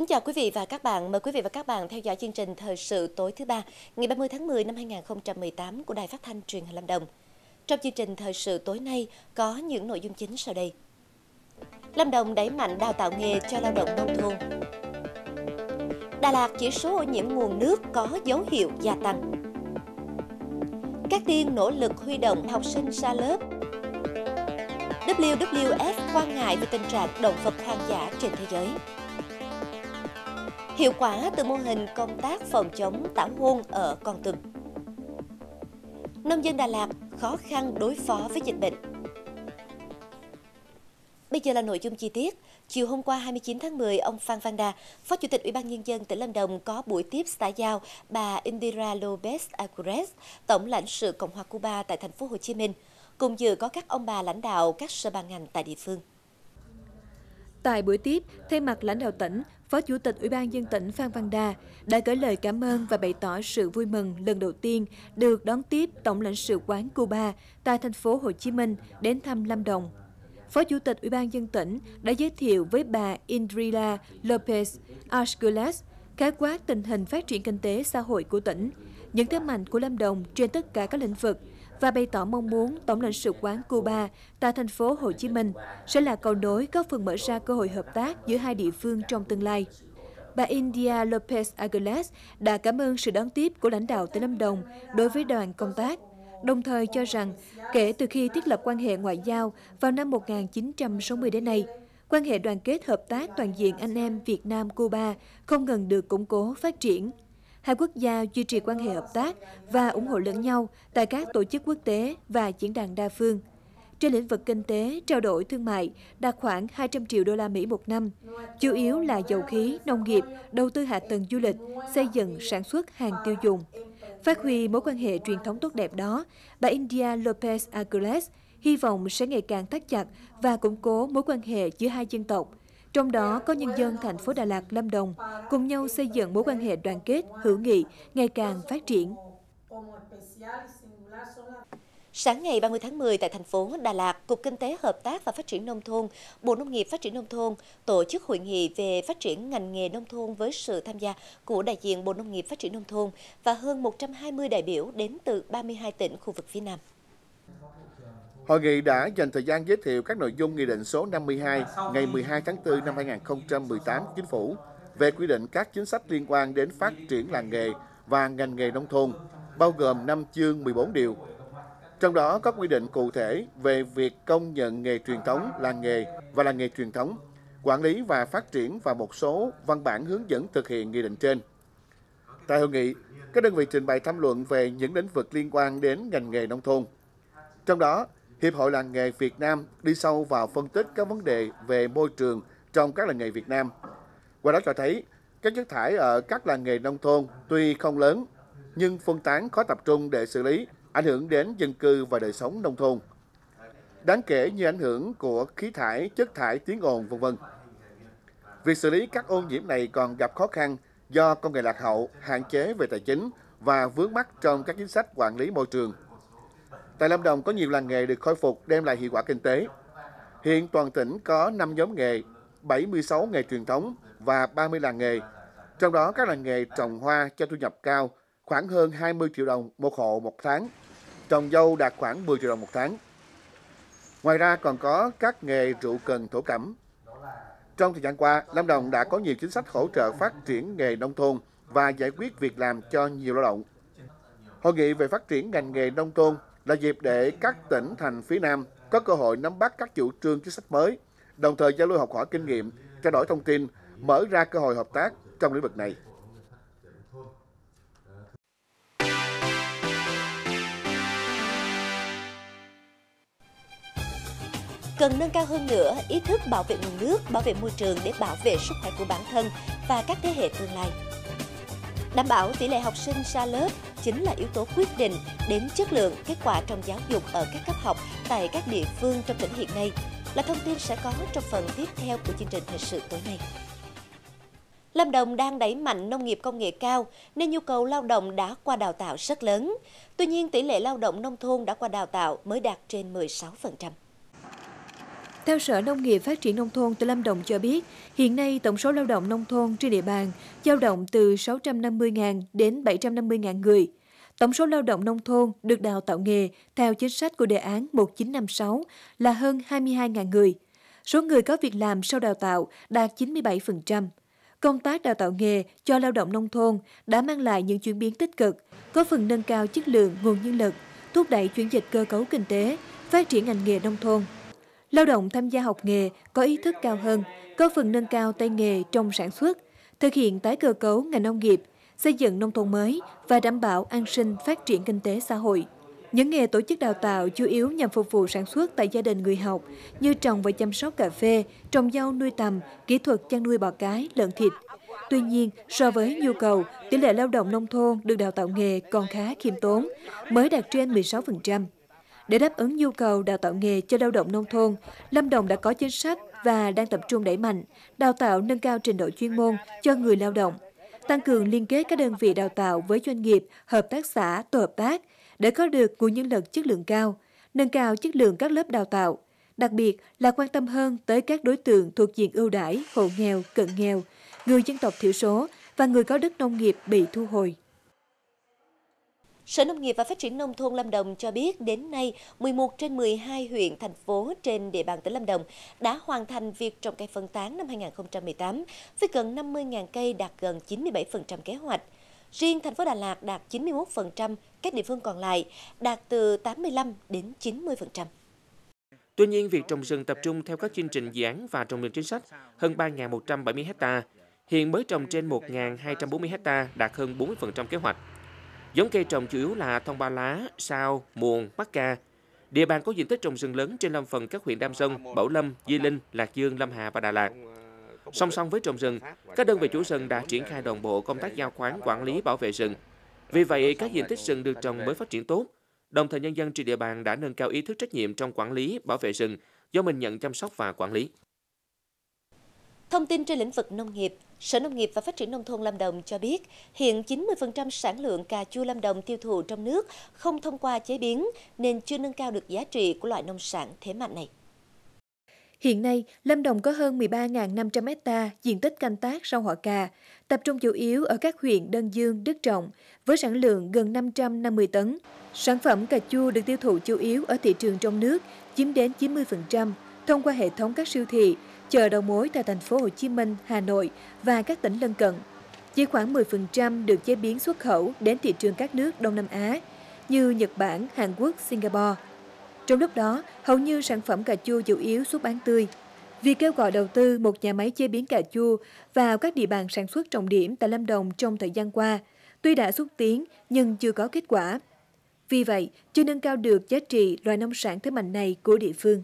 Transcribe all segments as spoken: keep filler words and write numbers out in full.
Kính chào quý vị và các bạn. Mời quý vị và các bạn theo dõi chương trình Thời sự tối thứ ba, ngày ba mươi tháng mười năm hai nghìn không trăm mười tám của Đài Phát thanh Truyền hình Lâm Đồng. Trong chương trình Thời sự tối nay có những nội dung chính sau đây. Lâm Đồng đẩy mạnh đào tạo nghề cho lao động nông thôn. Đà Lạt chỉ số ô nhiễm nguồn nước có dấu hiệu gia tăng. Cát Tiên nỗ lực huy động học sinh ra lớp. W W F quan ngại về tình trạng động vật hoang dã trên thế giới. Hiệu quả từ mô hình công tác phòng chống tảo hôn ở Kon Tum. Nông dân Đà Lạt khó khăn đối phó với dịch bệnh. Bây giờ là nội dung chi tiết. Chiều hôm qua hai mươi chín tháng mười, ông Phan Văn Đà, Phó Chủ tịch Ủy ban Nhân dân tỉnh Lâm Đồng có buổi tiếp xã giao bà Indira Lopez Aguiles, Tổng lãnh sự Cộng hòa Cuba tại thành phố Hồ Chí Minh. Cùng dự có các ông bà lãnh đạo các sở ban ngành tại địa phương. Tại buổi tiếp, thay mặt lãnh đạo tỉnh, Phó Chủ tịch Ủy ban nhân dân tỉnh Phan Văn Đà đã gửi lời cảm ơn và bày tỏ sự vui mừng lần đầu tiên được đón tiếp Tổng lãnh sự quán Cuba tại thành phố Hồ Chí Minh đến thăm Lâm Đồng. Phó Chủ tịch Ủy ban nhân dân tỉnh đã giới thiệu với bà Indira Lopez Aguiles khái quát tình hình phát triển kinh tế xã hội của tỉnh, những thế mạnh của Lâm Đồng trên tất cả các lĩnh vực và bày tỏ mong muốn Tổng lãnh sự quán Cuba tại thành phố Hồ Chí Minh sẽ là cầu nối góp phần mở ra cơ hội hợp tác giữa hai địa phương trong tương lai. Bà Indira Lopez Aguiles đã cảm ơn sự đón tiếp của lãnh đạo tỉnh Lâm Đồng đối với đoàn công tác, đồng thời cho rằng kể từ khi thiết lập quan hệ ngoại giao vào năm một nghìn chín trăm sáu mươi đến nay, quan hệ đoàn kết hợp tác toàn diện anh em Việt Nam-Cuba không ngừng được củng cố phát triển. Hai quốc gia duy trì quan hệ hợp tác và ủng hộ lẫn nhau tại các tổ chức quốc tế và diễn đàn đa phương. Trên lĩnh vực kinh tế, trao đổi thương mại đạt khoảng hai trăm triệu đô la Mỹ một năm, chủ yếu là dầu khí, nông nghiệp, đầu tư hạ tầng du lịch, xây dựng, sản xuất hàng tiêu dùng. Phát huy mối quan hệ truyền thống tốt đẹp đó, bà Indira Lopez Aguiles hy vọng sẽ ngày càng thắt chặt và củng cố mối quan hệ giữa hai dân tộc, trong đó có nhân dân thành phố Đà Lạt, Lâm Đồng, cùng nhau xây dựng mối quan hệ đoàn kết, hữu nghị, ngày càng phát triển. Sáng ngày ba mươi tháng mười tại thành phố Đà Lạt, Cục Kinh tế Hợp tác và Phát triển Nông thôn, Bộ Nông nghiệp Phát triển Nông thôn tổ chức hội nghị về phát triển ngành nghề nông thôn với sự tham gia của đại diện Bộ Nông nghiệp Phát triển Nông thôn và hơn một trăm hai mươi đại biểu đến từ ba mươi hai tỉnh khu vực phía Nam. Hội nghị đã dành thời gian giới thiệu các nội dung Nghị định số năm mươi hai ngày mười hai tháng tư năm hai nghìn không trăm mười tám của Chính phủ về quy định các chính sách liên quan đến phát triển làng nghề và ngành nghề nông thôn, bao gồm năm chương mười bốn điều. Trong đó có quy định cụ thể về việc công nhận nghề truyền thống, làng nghề và làng nghề truyền thống, quản lý và phát triển và một số văn bản hướng dẫn thực hiện nghị định trên. Tại hội nghị, các đơn vị trình bày tham luận về những lĩnh vực liên quan đến ngành nghề nông thôn. Trong đó, Hiệp hội Làng nghề Việt Nam đi sâu vào phân tích các vấn đề về môi trường trong các làng nghề Việt Nam. Qua đó cho thấy, các chất thải ở các làng nghề nông thôn tuy không lớn, nhưng phân tán khó tập trung để xử lý, ảnh hưởng đến dân cư và đời sống nông thôn. Đáng kể như ảnh hưởng của khí thải, chất thải, tiếng ồn, vân vân. Việc xử lý các ô nhiễm này còn gặp khó khăn do công nghệ lạc hậu, hạn chế về tài chính và vướng mắc trong các chính sách quản lý môi trường. Tại Lâm Đồng có nhiều làng nghề được khôi phục đem lại hiệu quả kinh tế. Hiện toàn tỉnh có năm nhóm nghề, bảy mươi sáu nghề truyền thống và ba mươi làng nghề. Trong đó các làng nghề trồng hoa cho thu nhập cao, khoảng hơn hai mươi triệu đồng một hộ một tháng. Trồng dâu đạt khoảng mười triệu đồng một tháng. Ngoài ra còn có các nghề rượu cần thổ cẩm. Trong thời gian qua, Lâm Đồng đã có nhiều chính sách hỗ trợ phát triển nghề nông thôn và giải quyết việc làm cho nhiều lao động. Hội nghị về phát triển ngành nghề nông thôn là dịp để các tỉnh thành phía Nam có cơ hội nắm bắt các chủ trương chính sách mới, đồng thời giao lưu học hỏi kinh nghiệm, trao đổi thông tin, mở ra cơ hội hợp tác trong lĩnh vực này. Cần nâng cao hơn nữa ý thức bảo vệ nguồn nước, bảo vệ môi trường để bảo vệ sức khỏe của bản thân và các thế hệ tương lai. Đảm bảo tỷ lệ học sinh ra lớp chính là yếu tố quyết định đến chất lượng kết quả trong giáo dục ở các cấp học tại các địa phương trong tỉnh hiện nay, là thông tin sẽ có trong phần tiếp theo của chương trình thời sự tối nay. Lâm Đồng đang đẩy mạnh nông nghiệp công nghệ cao nên nhu cầu lao động đã qua đào tạo rất lớn. Tuy nhiên, tỷ lệ lao động nông thôn đã qua đào tạo mới đạt trên mười sáu phần trăm. Theo Sở Nông nghiệp Phát triển Nông thôn tỉnh Lâm Đồng cho biết, hiện nay tổng số lao động nông thôn trên địa bàn dao động từ sáu trăm năm mươi nghìn đến bảy trăm năm mươi nghìn người. Tổng số lao động nông thôn được đào tạo nghề theo chính sách của đề án một chín năm sáu là hơn hai mươi hai nghìn người. Số người có việc làm sau đào tạo đạt chín mươi bảy phần trăm. Công tác đào tạo nghề cho lao động nông thôn đã mang lại những chuyển biến tích cực, có phần nâng cao chất lượng nguồn nhân lực, thúc đẩy chuyển dịch cơ cấu kinh tế, phát triển ngành nghề nông thôn. Lao động tham gia học nghề có ý thức cao hơn, có phần nâng cao tay nghề trong sản xuất, thực hiện tái cơ cấu ngành nông nghiệp, xây dựng nông thôn mới và đảm bảo an sinh phát triển kinh tế xã hội. Những nghề tổ chức đào tạo chủ yếu nhằm phục vụ sản xuất tại gia đình người học như trồng và chăm sóc cà phê, trồng dâu nuôi tầm, kỹ thuật chăn nuôi bò cái, lợn thịt. Tuy nhiên, so với nhu cầu, tỷ lệ lao động nông thôn được đào tạo nghề còn khá khiêm tốn, mới đạt trên mười sáu phần trăm. Để đáp ứng nhu cầu đào tạo nghề cho lao động nông thôn, Lâm Đồng đã có chính sách và đang tập trung đẩy mạnh, đào tạo nâng cao trình độ chuyên môn cho người lao động, tăng cường liên kết các đơn vị đào tạo với doanh nghiệp, hợp tác xã, tổ hợp tác để có được nguồn nhân lực chất lượng cao, nâng cao chất lượng các lớp đào tạo, đặc biệt là quan tâm hơn tới các đối tượng thuộc diện ưu đãi, hộ nghèo, cận nghèo, người dân tộc thiểu số và người có đất nông nghiệp bị thu hồi. Sở Nông nghiệp và Phát triển Nông thôn Lâm Đồng cho biết đến nay, mười một trên mười hai huyện, thành phố trên địa bàn tỉnh Lâm Đồng đã hoàn thành việc trồng cây phân tán năm hai nghìn không trăm mười tám, với gần năm mươi nghìn cây đạt gần chín mươi bảy phần trăm kế hoạch. Riêng thành phố Đà Lạt đạt chín mươi mốt phần trăm, các địa phương còn lại đạt từ tám mươi lăm đến chín mươi phần trăm. Tuy nhiên, việc trồng rừng tập trung theo các chương trình dự án và trồng rừng chính sách hơn ba nghìn một trăm bảy mươi ha, hiện mới trồng trên một nghìn hai trăm bốn mươi ha, đạt hơn bốn mươi phần trăm kế hoạch. Giống cây trồng chủ yếu là thông ba lá, sao, muồng, mắc ca. Địa bàn có diện tích trồng rừng lớn trên lâm phần các huyện Đam Rông, Bảo Lâm, Di Linh, Lạc Dương, Lâm Hà và Đà Lạt. Song song với trồng rừng, các đơn vị chủ rừng đã triển khai đồng bộ công tác giao khoán quản lý bảo vệ rừng. Vì vậy, các diện tích rừng được trồng mới phát triển tốt. Đồng thời, nhân dân trên địa bàn đã nâng cao ý thức trách nhiệm trong quản lý, bảo vệ rừng do mình nhận chăm sóc và quản lý. Thông tin trên lĩnh vực nông nghiệp, Sở Nông nghiệp và Phát triển Nông thôn Lâm Đồng cho biết, hiện chín mươi phần trăm sản lượng cà chua Lâm Đồng tiêu thụ trong nước không thông qua chế biến nên chưa nâng cao được giá trị của loại nông sản thế mạnh này. Hiện nay, Lâm Đồng có hơn mười ba nghìn năm trăm ha diện tích canh tác rau họ cà, tập trung chủ yếu ở các huyện Đơn Dương, Đức Trọng, với sản lượng gần năm trăm năm mươi tấn. Sản phẩm cà chua được tiêu thụ chủ yếu ở thị trường trong nước, chiếm đến chín mươi phần trăm, thông qua hệ thống các siêu thị, chợ đầu mối tại thành phố Hồ Chí Minh, Hà Nội và các tỉnh lân cận. Chỉ khoảng mười phần trăm được chế biến xuất khẩu đến thị trường các nước Đông Nam Á như Nhật Bản, Hàn Quốc, Singapore. Trong lúc đó, hầu như sản phẩm cà chua chủ yếu xuất bán tươi. Việc kêu gọi đầu tư một nhà máy chế biến cà chua vào các địa bàn sản xuất trọng điểm tại Lâm Đồng trong thời gian qua, tuy đã xúc tiến nhưng chưa có kết quả. Vì vậy, chưa nâng cao được giá trị loài nông sản thế mạnh này của địa phương.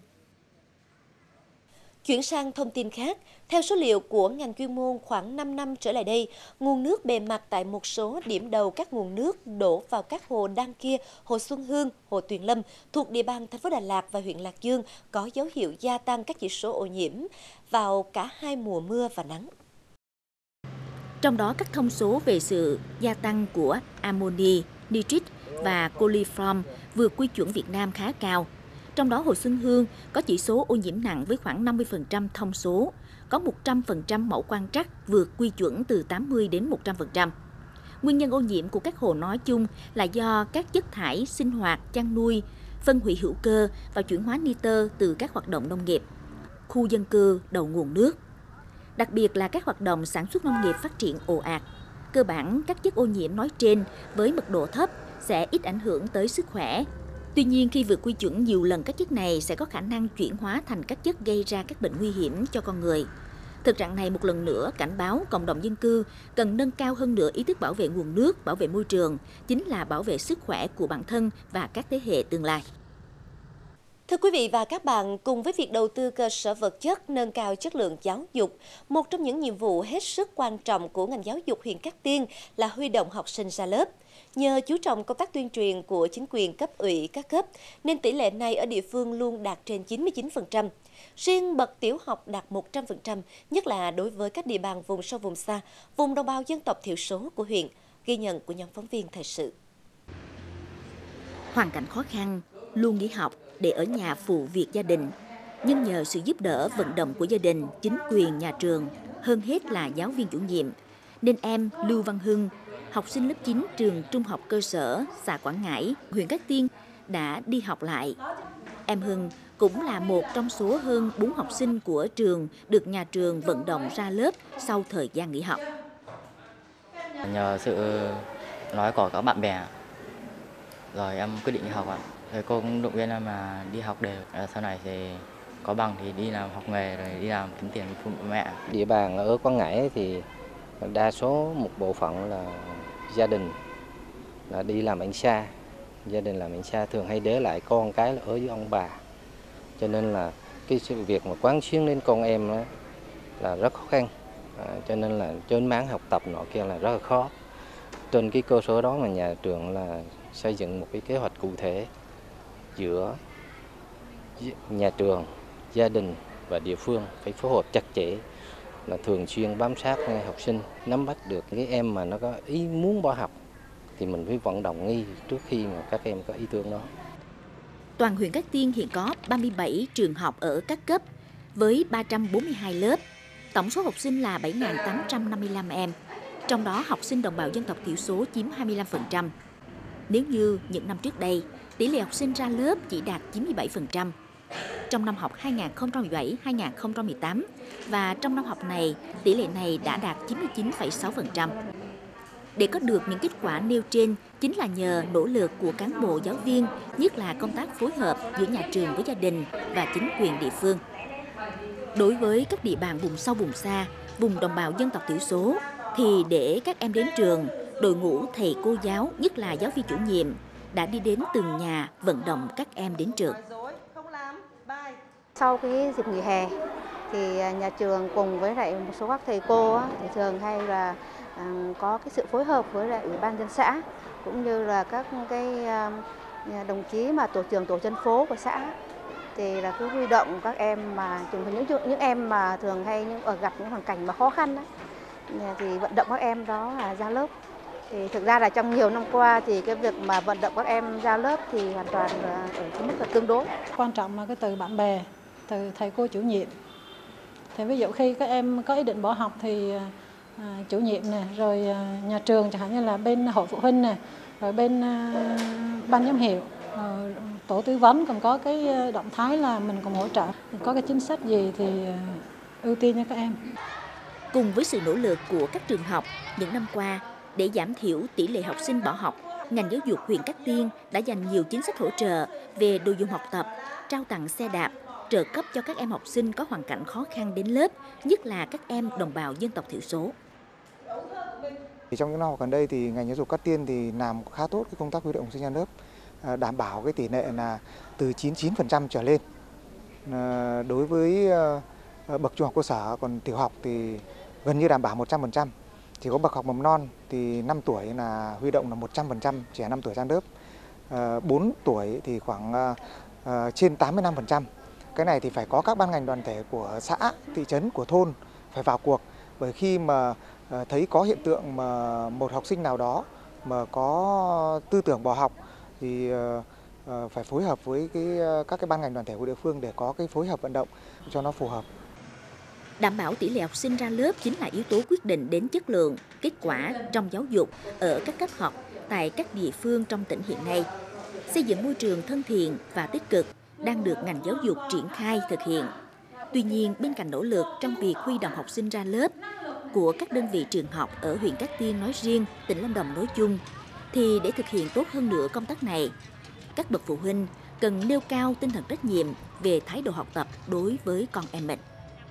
Chuyển sang thông tin khác, theo số liệu của ngành chuyên môn, khoảng năm năm trở lại đây, nguồn nước bề mặt tại một số điểm đầu các nguồn nước đổ vào các hồ Đan Kia, hồ Xuân Hương, hồ Tuyền Lâm thuộc địa bàn thành phố Đà Lạt và huyện Lạc Dương có dấu hiệu gia tăng các chỉ số ô nhiễm vào cả hai mùa mưa và nắng. Trong đó, các thông số về sự gia tăng của amoni, nitrit và coliform vượt quy chuẩn Việt Nam khá cao. Trong đó, hồ Xuân Hương có chỉ số ô nhiễm nặng với khoảng năm mươi phần trăm thông số, có một trăm phần trăm mẫu quan trắc vượt quy chuẩn từ tám mươi đến một trăm phần trăm. Nguyên nhân ô nhiễm của các hồ nói chung là do các chất thải sinh hoạt, chăn nuôi, phân hủy hữu cơ và chuyển hóa nitơ từ các hoạt động nông nghiệp, khu dân cư, đầu nguồn nước. Đặc biệt là các hoạt động sản xuất nông nghiệp phát triển ồ ạt. Cơ bản, các chất ô nhiễm nói trên với mật độ thấp sẽ ít ảnh hưởng tới sức khỏe. Tuy nhiên, khi vượt quy chuẩn nhiều lần, các chất này sẽ có khả năng chuyển hóa thành các chất gây ra các bệnh nguy hiểm cho con người. Thực trạng này một lần nữa cảnh báo cộng đồng dân cư cần nâng cao hơn nữa ý thức bảo vệ nguồn nước, bảo vệ môi trường, chính là bảo vệ sức khỏe của bản thân và các thế hệ tương lai. Thưa quý vị và các bạn, cùng với việc đầu tư cơ sở vật chất, nâng cao chất lượng giáo dục, một trong những nhiệm vụ hết sức quan trọng của ngành giáo dục huyện Cát Tiên là huy động học sinh ra lớp. Nhờ chú trọng công tác tuyên truyền của chính quyền cấp ủy các cấp, nên tỷ lệ này ở địa phương luôn đạt trên chín mươi chín phần trăm. Riêng bậc tiểu học đạt một trăm phần trăm, nhất là đối với các địa bàn vùng sâu vùng xa, vùng đồng bào dân tộc thiểu số của huyện. Ghi nhận của nhóm phóng viên thời sự. Hoàn cảnh khó khăn, luôn nghỉ học để ở nhà phụ việc gia đình. Nhưng nhờ sự giúp đỡ vận động của gia đình, chính quyền, nhà trường, hơn hết là giáo viên chủ nhiệm, nên em Lưu Văn Hưng, học sinh lớp chín trường Trung học cơ sở xã Quảng Ngãi, huyện Cát Tiên đã đi học lại. Em Hưng cũng là một trong số hơn bốn học sinh của trường được nhà trường vận động ra lớp sau thời gian nghỉ học. Nhờ sự nói của các bạn bè, rồi em quyết định đi học ạ. Thầy cô cũng động viên em mà đi học đều. Sau này thì có bằng thì đi làm học nghề rồi đi làm kiếm tiền phụ mẹ. Địa bàn ở Quảng Ngãi thì đa số một bộ phận là gia đình là đi làm ăn xa. Gia đình làm ăn xa thường hay để lại con cái là ở với ông bà. Cho nên là cái sự việc mà quán xuyến đến con em đó là rất khó khăn. À, cho nên là trên mảng học tập nọ kia là rất là khó. Trên cái cơ sở đó mà nhà trường là xây dựng một cái kế hoạch cụ thể giữa nhà trường, gia đình và địa phương phải phối hợp chặt chẽ, là thường xuyên bám sát học sinh, nắm bắt được cái em mà nó có ý muốn bỏ học thì mình phải vận động ngay trước khi mà các em có ý tưởng đó. Toàn huyện Cát Tiên hiện có ba mươi bảy trường học ở các cấp với ba trăm bốn mươi hai lớp. Tổng số học sinh là bảy nghìn tám trăm năm mươi lăm em, trong đó học sinh đồng bào dân tộc thiểu số chiếm hai mươi lăm phần trăm. Nếu như những năm trước đây, tỷ lệ học sinh ra lớp chỉ đạt chín mươi bảy phần trăm. Trong năm học hai nghìn không trăm mười bảy hai nghìn không trăm mười tám và trong năm học này, tỷ lệ này đã đạt chín mươi chín phẩy sáu phần trăm. Để có được những kết quả nêu trên chính là nhờ nỗ lực của cán bộ giáo viên, nhất là công tác phối hợp giữa nhà trường với gia đình và chính quyền địa phương. Đối với các địa bàn vùng sâu vùng xa, vùng đồng bào dân tộc thiểu số, thì để các em đến trường, đội ngũ thầy cô giáo, nhất là giáo viên chủ nhiệm, đã đi đến từng nhà vận động các em đến trường. Sau cái dịp nghỉ hè, thì nhà trường cùng với lại một số các thầy cô thì thường hay là có cái sự phối hợp với lại ủy ban dân xã cũng như là các cái đồng chí mà tổ trưởng tổ dân phố của xã thì là cứ huy động các em mà những những em mà thường hay những ở gặp những hoàn cảnh mà khó khăn đó, thì vận động các em đó là ra lớp. Thì thực ra là trong nhiều năm qua thì cái việc mà vận động các em ra lớp thì hoàn toàn là ở cái mức là tương đối. Quan trọng là cái từ bạn bè, từ thầy cô chủ nhiệm. Thì ví dụ khi các em có ý định bỏ học thì à, chủ nhiệm này, rồi à, nhà trường chẳng hạn như là bên hội phụ huynh này, rồi bên à, ban giám hiệu, à, tổ tư vấn còn có cái động thái là mình cùng hỗ trợ. Có cái chính sách gì thì à, ưu tiên cho các em. Cùng với sự nỗ lực của các trường học, những năm qua, để giảm thiểu tỷ lệ học sinh bỏ học, ngành giáo dục huyện Cát Tiên đã dành nhiều chính sách hỗ trợ về đồ dùng học tập, trao tặng xe đạp, trợ cấp cho các em học sinh có hoàn cảnh khó khăn đến lớp, nhất là các em đồng bào dân tộc thiểu số. Trong những năm gần đây thì ngành giáo dục Cát Tiên thì làm khá tốt cái công tác huy động học sinh ra lớp, đảm bảo cái tỷ lệ là từ chín mươi chín phần trăm trở lên. Đối với bậc trung học cơ sở, còn tiểu học thì gần như đảm bảo một trăm phần trăm. Chỉ có bậc học mầm non thì năm tuổi là huy động là một trăm phần trăm trẻ năm tuổi ra lớp. bốn tuổi thì khoảng trên tám mươi lăm phần trăm. Cái này thì phải có các ban ngành đoàn thể của xã, thị trấn, của thôn phải vào cuộc. Bởi khi mà thấy có hiện tượng mà một học sinh nào đó mà có tư tưởng bỏ học thì phải phối hợp với cái, các cái ban ngành đoàn thể của địa phương để có cái phối hợp vận động cho nó phù hợp. Đảm bảo tỷ lệ học sinh ra lớp chính là yếu tố quyết định đến chất lượng, kết quả trong giáo dục ở các cấp học tại các địa phương trong tỉnh hiện nay. Xây dựng môi trường thân thiện và tích cực đang được ngành giáo dục triển khai thực hiện. Tuy nhiên, bên cạnh nỗ lực trong việc huy động học sinh ra lớp của các đơn vị trường học ở huyện Cát Tiên nói riêng, tỉnh Lâm Đồng nói chung, thì để thực hiện tốt hơn nữa công tác này, các bậc phụ huynh cần nêu cao tinh thần trách nhiệm về thái độ học tập đối với con em mình.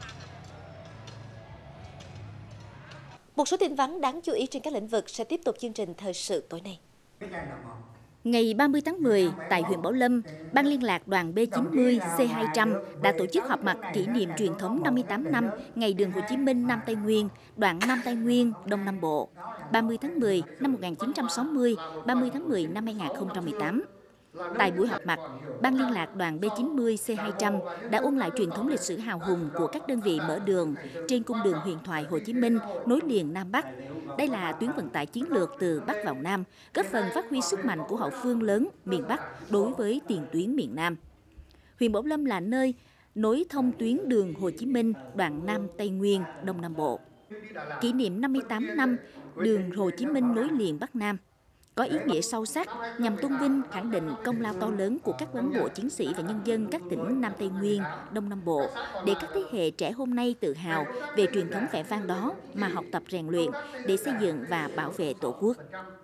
Một số tin vắn đáng chú ý trên các lĩnh vực sẽ tiếp tục chương trình thời sự tối nay. Ngày ba mươi tháng mười, tại huyện Bảo Lâm, Ban liên lạc đoàn B chín mươi C hai trăm đã tổ chức họp mặt kỷ niệm truyền thống năm mươi tám năm Ngày đường Hồ Chí Minh Nam Tây Nguyên, đoạn Nam Tây Nguyên, Đông Nam Bộ, ba mươi tháng mười năm một nghìn chín trăm sáu mươi, ba mươi tháng mười năm hai nghìn không trăm mười tám. Tại buổi họp mặt, Ban liên lạc đoàn B chín mươi C hai trăm đã ôn lại truyền thống lịch sử hào hùng của các đơn vị mở đường trên cung đường huyền thoại Hồ Chí Minh nối liền Nam Bắc. Đây là tuyến vận tải chiến lược từ Bắc vào Nam, góp phần phát huy sức mạnh của hậu phương lớn miền Bắc đối với tiền tuyến miền Nam. Huyện Bảo Lâm là nơi nối thông tuyến đường Hồ Chí Minh đoạn Nam Tây Nguyên, Đông Nam Bộ. Kỷ niệm năm mươi tám năm đường Hồ Chí Minh nối liền Bắc Nam có ý nghĩa sâu sắc nhằm tôn vinh, khẳng định công lao to lớn của các cán bộ chiến sĩ và nhân dân các tỉnh Nam Tây Nguyên, Đông Nam Bộ, để các thế hệ trẻ hôm nay tự hào về truyền thống vẻ vang đó mà học tập rèn luyện để xây dựng và bảo vệ Tổ quốc.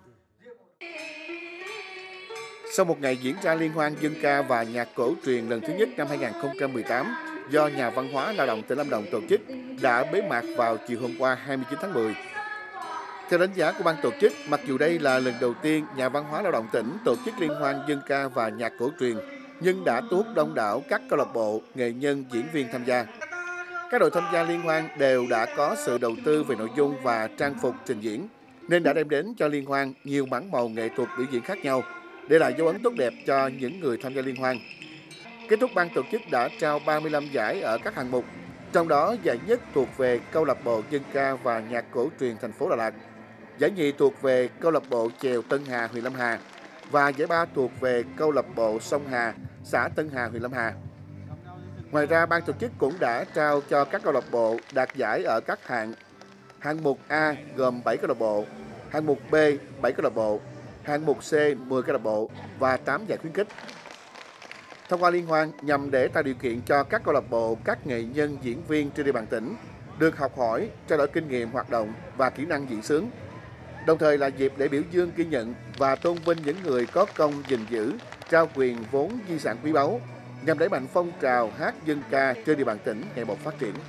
Sau một ngày diễn ra liên hoan dân ca và nhạc cổ truyền lần thứ nhất năm hai nghìn không trăm mười tám do Nhà Văn hóa Lao động tỉnh Lâm Đồng tổ chức đã bế mạc vào chiều hôm qua hai mươi chín tháng mười. Theo đánh giá của ban tổ chức, mặc dù đây là lần đầu tiên Nhà Văn hóa Lao động tỉnh tổ chức liên hoan dân ca và nhạc cổ truyền, nhưng đã thu hút đông đảo các câu lạc bộ, nghệ nhân, diễn viên tham gia. Các đội tham gia liên hoan đều đã có sự đầu tư về nội dung và trang phục trình diễn, nên đã đem đến cho liên hoan nhiều mảng màu nghệ thuật biểu diễn khác nhau, để lại dấu ấn tốt đẹp cho những người tham gia liên hoan. Kết thúc, ban tổ chức đã trao ba mươi lăm giải ở các hạng mục, trong đó giải nhất thuộc về câu lạc bộ dân ca và nhạc cổ truyền thành phố Đà Lạt, giải nhì thuộc về câu lạc bộ chèo Tân Hà, huyện Lâm Hà và giải ba thuộc về câu lạc bộ Sông Hà, xã Tân Hà, huyện Lâm Hà. Ngoài ra, ban tổ chức cũng đã trao cho các câu lạc bộ đạt giải ở các hạng: hạng mục A gồm bảy câu lạc bộ, hạng mục B bảy câu lạc bộ, hạng mục C mười câu lạc bộ và tám giải khuyến khích. Thông qua liên hoan nhằm để tạo điều kiện cho các câu lạc bộ, các nghệ nhân, diễn viên trên địa bàn tỉnh được học hỏi, trao đổi kinh nghiệm hoạt động và kỹ năng diễn xướng. Đồng thời là dịp để biểu dương, ghi nhận và tôn vinh những người có công gìn giữ, trao quyền vốn di sản quý báu, nhằm đẩy mạnh phong trào hát dân ca trên địa bàn tỉnh ngày một phát triển.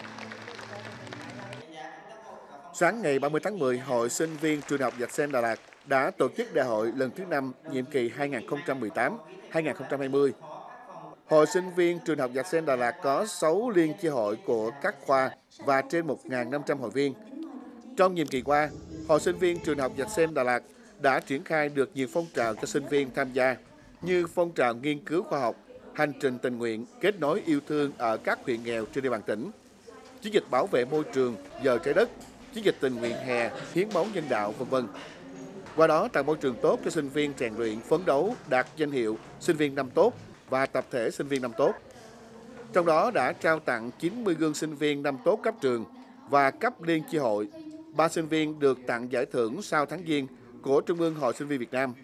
Sáng ngày ba mươi tháng mười, Hội sinh viên Trường Đại học Dạch Sen Đà Lạt đã tổ chức đại hội lần thứ năm nhiệm kỳ hai nghìn không trăm mười tám đến hai nghìn không trăm hai mươi. Hội sinh viên Trường Đại học Dạch Sen Đà Lạt có sáu liên chi hội của các khoa và trên một nghìn năm trăm hội viên. Trong nhiệm kỳ qua, Hội sinh viên Trường Đại học Dạch Sen Đà Lạt đã triển khai được nhiều phong trào cho sinh viên tham gia, như phong trào nghiên cứu khoa học, hành trình tình nguyện, kết nối yêu thương ở các huyện nghèo trên địa bàn tỉnh, chiến dịch bảo vệ môi trường, giờ trái đất, chiến dịch tình nguyện hè, hiến máu nhân đạo, vân vân. Qua đó tạo môi trường tốt cho sinh viên rèn luyện, phấn đấu đạt danh hiệu sinh viên năm tốt và tập thể sinh viên năm tốt. Trong đó đã trao tặng chín mươi gương sinh viên năm tốt cấp trường và cấp liên chi hội. Ba sinh viên được tặng giải thưởng sao tháng giêng của Trung ương Hội sinh viên Việt Nam.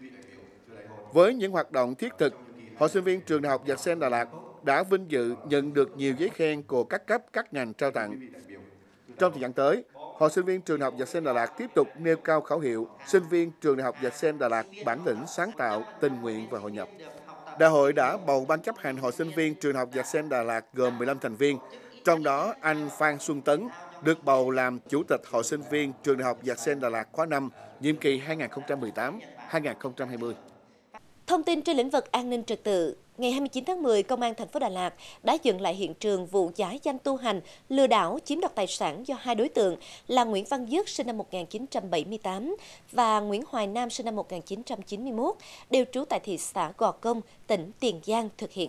Với những hoạt động thiết thực, Hội sinh viên Trường Đại học Dạch Sen Đà Lạt đã vinh dự nhận được nhiều giấy khen của các cấp, các ngành trao tặng. Trong thời gian tới, Hội sinh viên Trường Đại học Dạch Sen Đà Lạt tiếp tục nêu cao khẩu hiệu sinh viên Trường Đại học Dạch Sen Đà Lạt bản lĩnh, sáng tạo, tình nguyện và hội nhập. Đại hội đã bầu ban chấp hành Hội sinh viên Trường Đại học Dạch Sen Đà Lạt gồm mười lăm thành viên, trong đó anh Phan Xuân Tấn được bầu làm Chủ tịch Hội sinh viên Trường Đại học Dạch Sen Đà Lạt khóa năm, nhiệm kỳ hai nghìn không trăm mười tám đến hai nghìn không trăm hai mươi. Thông tin trên lĩnh vực an ninh trật tự, ngày hai mươi chín tháng mười, Công an thành phố Đà Lạt đã dựng lại hiện trường vụ giả danh tu hành, lừa đảo chiếm đoạt tài sản do hai đối tượng là Nguyễn Văn Dứt sinh năm một nghìn chín trăm bảy mươi tám và Nguyễn Hoài Nam sinh năm một nghìn chín trăm chín mươi mốt, đều trú tại thị xã Gò Công, tỉnh Tiền Giang thực hiện.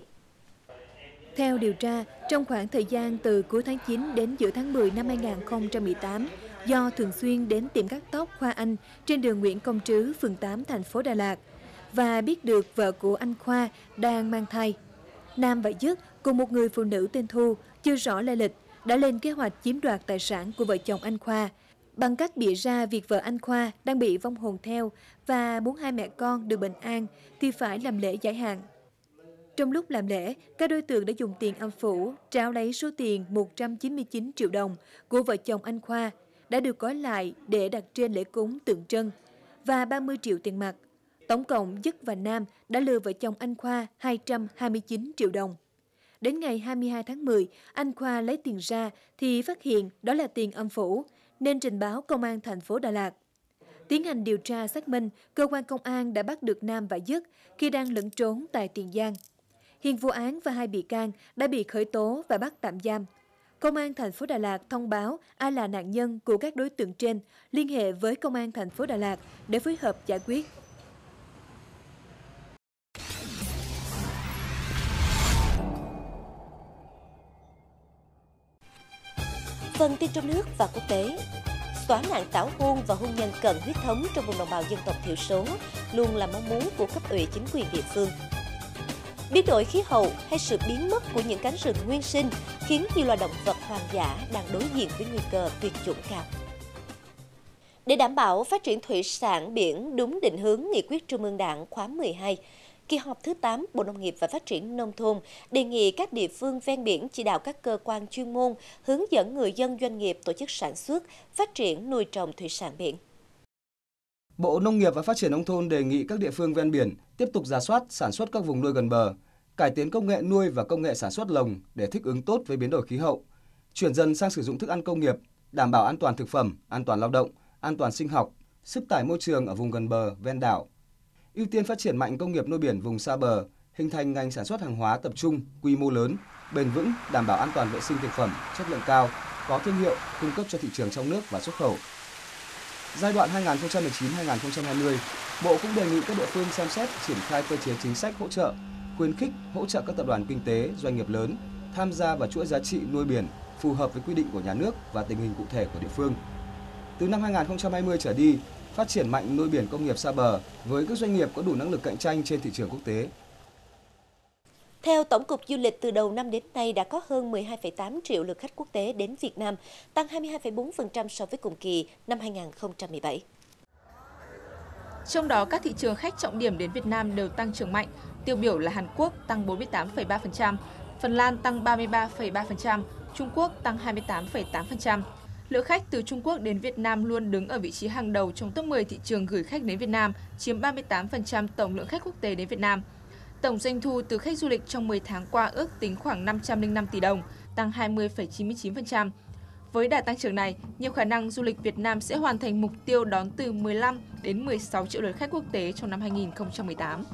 Theo điều tra, trong khoảng thời gian từ cuối tháng chín đến giữa tháng mười năm hai nghìn không trăm mười tám, do thường xuyên đến tiệm cắt tóc Khoa Anh trên đường Nguyễn Công Trứ, phường tám, thành phố Đà Lạt, và biết được vợ của anh Khoa đang mang thai, Nam và Dứt cùng một người phụ nữ tên Thu chưa rõ lai lịch đã lên kế hoạch chiếm đoạt tài sản của vợ chồng anh Khoa bằng cách bịa ra việc vợ anh Khoa đang bị vong hồn theo và muốn hai mẹ con được bình an thì phải làm lễ giải hạn. Trong lúc làm lễ, các đối tượng đã dùng tiền âm phủ tráo lấy số tiền một trăm chín mươi chín triệu đồng của vợ chồng anh Khoa đã được gói lại để đặt trên lễ cúng tượng trưng và ba mươi triệu tiền mặt. Tổng cộng Dứt và Nam đã lừa vợ chồng anh Khoa hai trăm hai mươi chín triệu đồng. Đến ngày hai mươi hai tháng mười, anh Khoa lấy tiền ra thì phát hiện đó là tiền âm phủ, nên trình báo Công an thành phố Đà Lạt. Tiến hành điều tra xác minh, cơ quan công an đã bắt được Nam và Dứt khi đang lẫn trốn tại Tiền Giang. Hiện vụ án và hai bị can đã bị khởi tố và bắt tạm giam. Công an thành phố Đà Lạt thông báo ai là nạn nhân của các đối tượng trên liên hệ với Công an thành phố Đà Lạt để phối hợp giải quyết. Phần tin trong nước và quốc tế. Xóa nạn tảo hôn và hôn nhân cận huyết thống trong vùng đồng bào dân tộc thiểu số luôn là mong muốn của cấp ủy chính quyền địa phương. Biến đổi khí hậu hay sự biến mất của những cánh rừng nguyên sinh khiến nhiều loài động vật hoang dã đang đối diện với nguy cơ tuyệt chủng cao. Để đảm bảo phát triển thủy sản biển đúng định hướng nghị quyết Trung ương Đảng khóa mười hai, kỳ họp thứ tám Bộ Nông nghiệp và Phát triển Nông thôn đề nghị các địa phương ven biển chỉ đạo các cơ quan chuyên môn hướng dẫn người dân doanh nghiệp tổ chức sản xuất, phát triển nuôi trồng thủy sản biển. Bộ Nông nghiệp và Phát triển Nông thôn đề nghị các địa phương ven biển tiếp tục rà soát sản xuất các vùng nuôi gần bờ, cải tiến công nghệ nuôi và công nghệ sản xuất lồng để thích ứng tốt với biến đổi khí hậu, chuyển dần sang sử dụng thức ăn công nghiệp, đảm bảo an toàn thực phẩm, an toàn lao động, an toàn sinh học, sức tải môi trường ở vùng gần bờ, ven đảo. Ưu tiên phát triển mạnh công nghiệp nuôi biển vùng xa bờ, hình thành ngành sản xuất hàng hóa tập trung, quy mô lớn, bền vững, đảm bảo an toàn vệ sinh thực phẩm, chất lượng cao, có thương hiệu, cung cấp cho thị trường trong nước và xuất khẩu. Giai đoạn hai nghìn không trăm mười chín đến hai nghìn không trăm hai mươi, Bộ cũng đề nghị các địa phương xem xét triển khai cơ chế chính sách hỗ trợ, khuyến khích hỗ trợ các tập đoàn kinh tế, doanh nghiệp lớn tham gia vào chuỗi giá trị nuôi biển phù hợp với quy định của nhà nước và tình hình cụ thể của địa phương. Từ năm hai nghìn không trăm hai mươi trở đi, phát triển mạnh nuôi biển công nghiệp xa bờ với các doanh nghiệp có đủ năng lực cạnh tranh trên thị trường quốc tế. Theo Tổng cục Du lịch, từ đầu năm đến nay đã có hơn mười hai phẩy tám triệu lượt khách quốc tế đến Việt Nam, tăng hai mươi hai phẩy bốn phần trăm so với cùng kỳ năm hai nghìn không trăm mười bảy. Trong đó, các thị trường khách trọng điểm đến Việt Nam đều tăng trưởng mạnh, tiêu biểu là Hàn Quốc tăng bốn mươi tám phẩy ba phần trăm, Phần Lan tăng ba mươi ba phẩy ba phần trăm, Trung Quốc tăng hai mươi tám phẩy tám phần trăm. Lượng khách từ Trung Quốc đến Việt Nam luôn đứng ở vị trí hàng đầu trong top mười thị trường gửi khách đến Việt Nam, chiếm ba mươi tám phần trăm tổng lượng khách quốc tế đến Việt Nam. Tổng doanh thu từ khách du lịch trong mười tháng qua ước tính khoảng năm trăm lẻ năm tỷ đồng, tăng hai mươi phẩy chín mươi chín phần trăm. Với đà tăng trưởng này, nhiều khả năng du lịch Việt Nam sẽ hoàn thành mục tiêu đón từ mười lăm đến mười sáu triệu lượt khách quốc tế trong năm hai nghìn không trăm mười tám.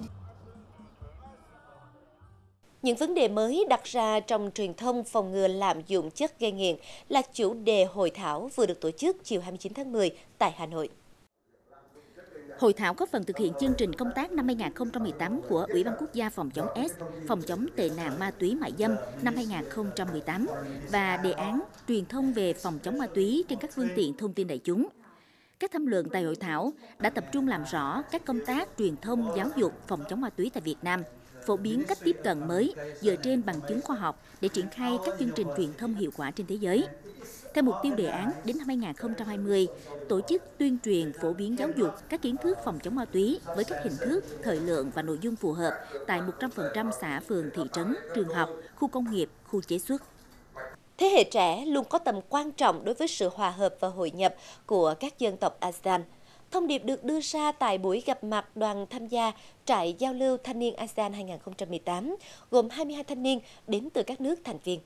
Những vấn đề mới đặt ra trong truyền thông phòng ngừa lạm dụng chất gây nghiện là chủ đề hội thảo vừa được tổ chức chiều hai mươi chín tháng mười tại Hà Nội. Hội thảo góp phần thực hiện chương trình công tác năm hai nghìn không trăm mười tám của Ủy ban Quốc gia phòng chống AIDS, phòng chống tệ nạn ma túy mại dâm năm hai nghìn không trăm mười tám và đề án truyền thông về phòng chống ma túy trên các phương tiện thông tin đại chúng. Các tham luận tại hội thảo đã tập trung làm rõ các công tác truyền thông giáo dục phòng chống ma túy tại Việt Nam, phổ biến cách tiếp cận mới dựa trên bằng chứng khoa học để triển khai các chương trình truyền thông hiệu quả trên thế giới. Theo mục tiêu đề án, đến năm hai nghìn không trăm hai mươi, tổ chức tuyên truyền phổ biến giáo dục các kiến thức phòng chống ma túy với các hình thức, thời lượng và nội dung phù hợp tại một trăm phần trăm xã, phường, thị trấn, trường học, khu công nghiệp, khu chế xuất. Thế hệ trẻ luôn có tầm quan trọng đối với sự hòa hợp và hội nhập của các dân tộc a sê an. Thông điệp được đưa ra tại buổi gặp mặt đoàn tham gia trại giao lưu thanh niên a sê an hai nghìn không trăm mười tám, gồm hai mươi hai thanh niên đến từ các nước thành viên.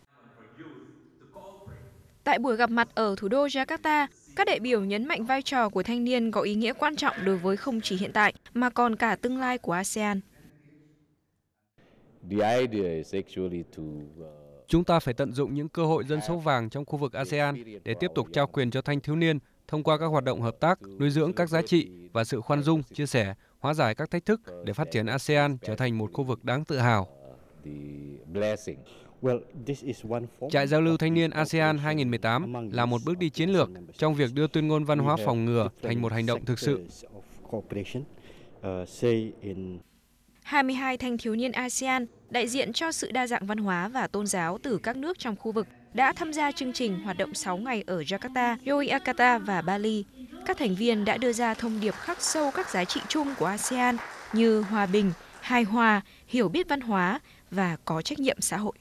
Tại buổi gặp mặt ở thủ đô Jakarta, các đại biểu nhấn mạnh vai trò của thanh niên có ý nghĩa quan trọng đối với không chỉ hiện tại mà còn cả tương lai của a sê an. Chúng ta phải tận dụng những cơ hội dân số vàng trong khu vực a sê an để tiếp tục trao quyền cho thanh thiếu niên thông qua các hoạt động hợp tác, nuôi dưỡng các giá trị và sự khoan dung, chia sẻ, hóa giải các thách thức để phát triển a sê an trở thành một khu vực đáng tự hào. Trại giao lưu thanh niên a sê an hai nghìn không trăm mười tám là một bước đi chiến lược trong việc đưa tuyên ngôn văn hóa phòng ngừa thành một hành động thực sự. hai mươi hai thanh thiếu niên a sê an đại diện cho sự đa dạng văn hóa và tôn giáo từ các nước trong khu vực đã tham gia chương trình hoạt động sáu ngày ở Jakarta, Yogyakarta và Bali. Các thành viên đã đưa ra thông điệp khắc sâu các giá trị chung của a sê an như hòa bình, hài hòa, hiểu biết văn hóa và có trách nhiệm xã hội.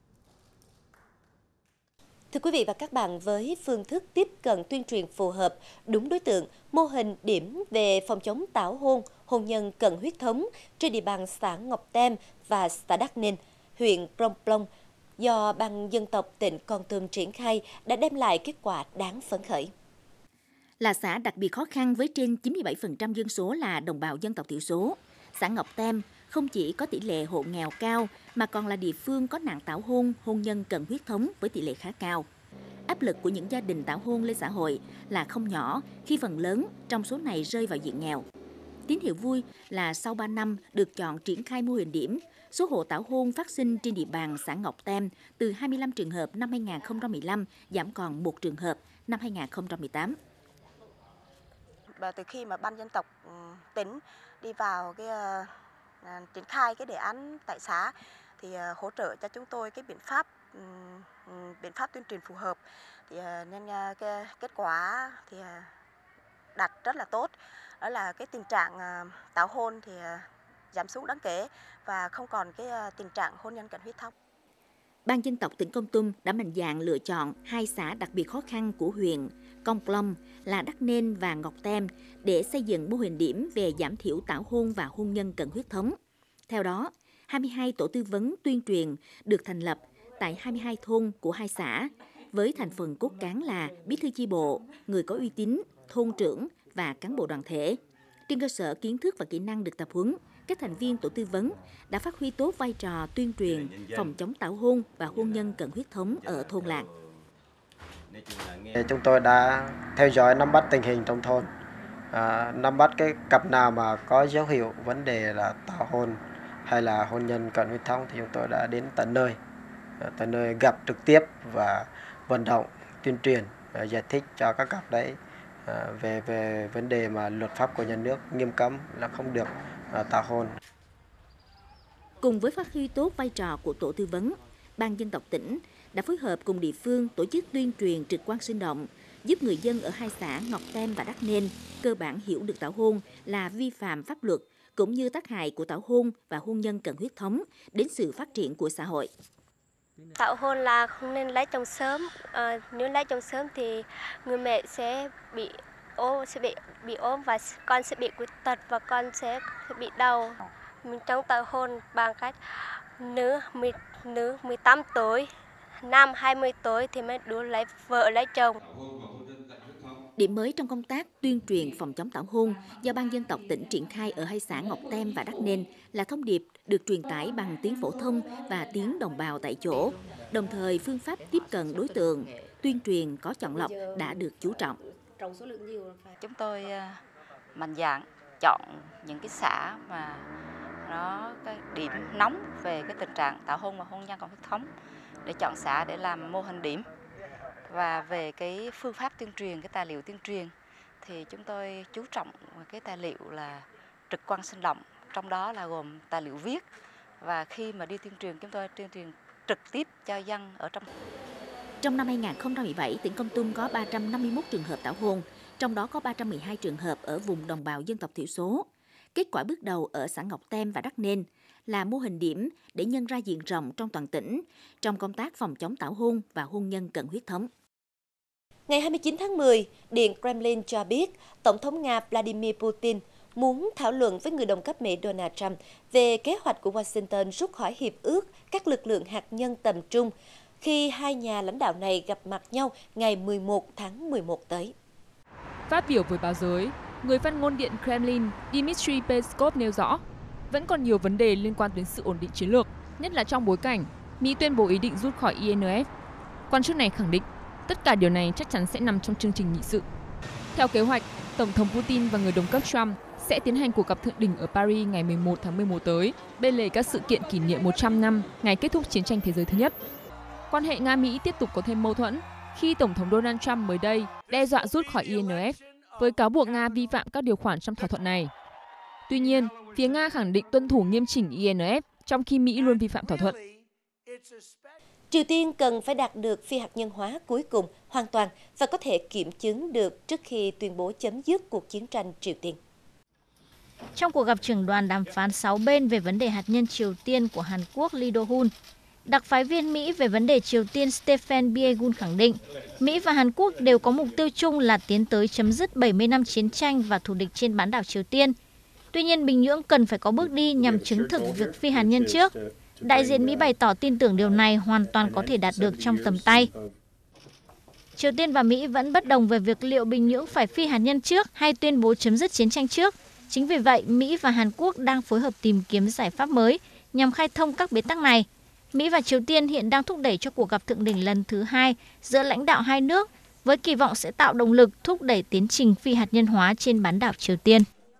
Thưa quý vị và các bạn, với phương thức tiếp cận tuyên truyền phù hợp, đúng đối tượng, mô hình điểm về phòng chống tảo hôn, hôn nhân cận huyết thống trên địa bàn xã Ngọc Tem và xã Đắc Ninh, huyện Krông Plong do Ban Dân tộc tỉnh Kon Tum triển khai đã đem lại kết quả đáng phấn khởi. Là xã đặc biệt khó khăn với trên chín mươi bảy phần trăm dân số là đồng bào dân tộc thiểu số, xã Ngọc Tem không chỉ có tỷ lệ hộ nghèo cao mà còn là địa phương có nạn tảo hôn, hôn nhân cận huyết thống với tỷ lệ khá cao. Áp lực của những gia đình tảo hôn lên xã hội là không nhỏ khi phần lớn trong số này rơi vào diện nghèo. Tín hiệu vui là sau ba năm được chọn triển khai mô hình điểm, số hộ tảo hôn phát sinh trên địa bàn xã Ngọc Tem từ hai mươi lăm trường hợp năm hai nghìn không trăm mười lăm giảm còn một trường hợp năm hai nghìn không trăm mười tám. Và từ khi mà Ban Dân tộc tỉnh đi vào cái triển khai cái đề án tại xã thì hỗ trợ cho chúng tôi cái biện pháp biện pháp tuyên truyền phù hợp, thì nên cái kết quả thì đạt rất là tốt. Đó là cái tình trạng tảo hôn thì giảm xuống đáng kể và không còn cái tình trạng hôn nhân cận huyết thống. Ban Dân tộc tỉnh Kon Tum đã mạnh dạn lựa chọn hai xã đặc biệt khó khăn của huyện Con Plong là Đắc Nên và Ngọc Tem để xây dựng mô hình điểm về giảm thiểu tảo hôn và hôn nhân cận huyết thống. Theo đó, hai mươi hai tổ tư vấn tuyên truyền được thành lập tại hai mươi hai thôn của hai xã, với thành phần cốt cán là bí thư chi bộ, người có uy tín, thôn trưởng và cán bộ đoàn thể. Trên cơ sở kiến thức và kỹ năng được tập huấn, các thành viên tổ tư vấn đã phát huy tốt vai trò tuyên truyền phòng chống tảo hôn và hôn nhân cận huyết thống ở thôn làng. Chúng tôi đã theo dõi nắm bắt tình hình trong thôn, à, nắm bắt cái cặp nào mà có dấu hiệu vấn đề là tảo hôn hay là hôn nhân cận huyết thống thì chúng tôi đã đến tận nơi, tận nơi gặp trực tiếp và vận động, tuyên truyền, giải thích cho các cặp đấy về về vấn đề mà luật pháp của nhà nước nghiêm cấm là không được tảo hôn. Cùng với phát huy tốt vai trò của tổ tư vấn, Ban Dân tộc tỉnh đã phối hợp cùng địa phương tổ chức tuyên truyền trực quan sinh động, giúp người dân ở hai xã Ngọc Tem và Đắc Nên cơ bản hiểu được tảo hôn là vi phạm pháp luật, cũng như tác hại của tảo hôn và hôn nhân cận huyết thống đến sự phát triển của xã hội. Tảo hôn là không nên lấy chồng sớm. À, nếu lấy chồng sớm thì người mẹ sẽ bị ốm, sẽ bị bị ốm và con sẽ bị khuyết tật và con sẽ bị đau. Mình trong tảo hôn bằng cách nữ mười, nữ mười tám tuổi, nam hai mươi tuổi thì mới đủ lấy vợ lấy chồng. Điểm mới trong công tác tuyên truyền phòng chống tảo hôn do Ban Dân tộc tỉnh triển khai ở hai xã Ngọc Tem và Đắc Nên là thông điệp được truyền tải bằng tiếng phổ thông và tiếng đồng bào tại chỗ. Đồng thời, phương pháp tiếp cận đối tượng, tuyên truyền có chọn lọc đã được chú trọng. Chúng tôi mạnh dạn chọn những cái xã mà nó cái điểm nóng về cái tình trạng tảo hôn và hôn nhân cận huyết thống để chọn xã để làm mô hình điểm. Và về cái phương pháp tuyên truyền, cái tài liệu tuyên truyền thì chúng tôi chú trọng cái tài liệu là trực quan sinh động, trong đó là gồm tài liệu viết, và khi mà đi tuyên truyền chúng tôi tuyên truyền trực tiếp cho dân ở trong. Trong năm hai nghìn không trăm mười bảy, tỉnh Kon Tum có ba trăm năm mươi mốt trường hợp tảo hôn, trong đó có ba trăm mười hai trường hợp ở vùng đồng bào dân tộc thiểu số. Kết quả bước đầu ở xã Ngọc Tem và Đắc Nên là mô hình điểm để nhân ra diện rộng trong toàn tỉnh trong công tác phòng chống tảo hôn và hôn nhân cận huyết thống. Ngày hai mươi chín tháng mười, Điện Kremlin cho biết Tổng thống Nga Vladimir Putin muốn thảo luận với người đồng cấp Mỹ Donald Trump về kế hoạch của Washington rút khỏi hiệp ước các lực lượng hạt nhân tầm trung khi hai nhà lãnh đạo này gặp mặt nhau ngày mười một tháng mười một tới. Phát biểu với báo giới, người phát ngôn Điện Kremlin Dmitry Peskov nêu rõ, vẫn còn nhiều vấn đề liên quan đến sự ổn định chiến lược, nhất là trong bối cảnh Mỹ tuyên bố ý định rút khỏi I N F. Quan chức này khẳng định, tất cả điều này chắc chắn sẽ nằm trong chương trình nghị sự. Theo kế hoạch, Tổng thống Putin và người đồng cấp Trump sẽ tiến hành cuộc gặp thượng đỉnh ở Paris ngày mười một tháng mười một tới, bên lề các sự kiện kỷ niệm một trăm năm ngày kết thúc chiến tranh thế giới thứ nhất. Quan hệ Nga-Mỹ tiếp tục có thêm mâu thuẫn khi Tổng thống Donald Trump mới đây đe dọa rút khỏi I N F với cáo buộc Nga vi phạm các điều khoản trong thỏa thuận này. Tuy nhiên, phía Nga khẳng định tuân thủ nghiêm chỉnh I N F, trong khi Mỹ luôn vi phạm thỏa thuận. Triều Tiên cần phải đạt được phi hạt nhân hóa cuối cùng hoàn toàn và có thể kiểm chứng được trước khi tuyên bố chấm dứt cuộc chiến tranh Triều Tiên. Trong cuộc gặp trưởng đoàn đàm phán sáu bên về vấn đề hạt nhân Triều Tiên của Hàn Quốc Lee Do-hun, đặc phái viên Mỹ về vấn đề Triều Tiên Stephen Biegun khẳng định Mỹ và Hàn Quốc đều có mục tiêu chung là tiến tới chấm dứt bảy mươi năm chiến tranh và thù địch trên bán đảo Triều Tiên. Tuy nhiên, Bình Nhưỡng cần phải có bước đi nhằm chứng thực việc phi hạt nhân trước. Đại diện Mỹ bày tỏ tin tưởng điều này hoàn toàn có thể đạt được trong tầm tay. Triều Tiên và Mỹ vẫn bất đồng về việc liệu Bình Nhưỡng phải phi hạt nhân trước hay tuyên bố chấm dứt chiến tranh trước. Chính vì vậy, Mỹ và Hàn Quốc đang phối hợp tìm kiếm giải pháp mới nhằm khai thông các bế tắc này. Mỹ và Triều Tiên hiện đang thúc đẩy cho cuộc gặp thượng đỉnh lần thứ hai giữa lãnh đạo hai nước với kỳ vọng sẽ tạo động lực thúc đẩy tiến trình phi hạt nhân hóa trên bán đảo Triều Tiên.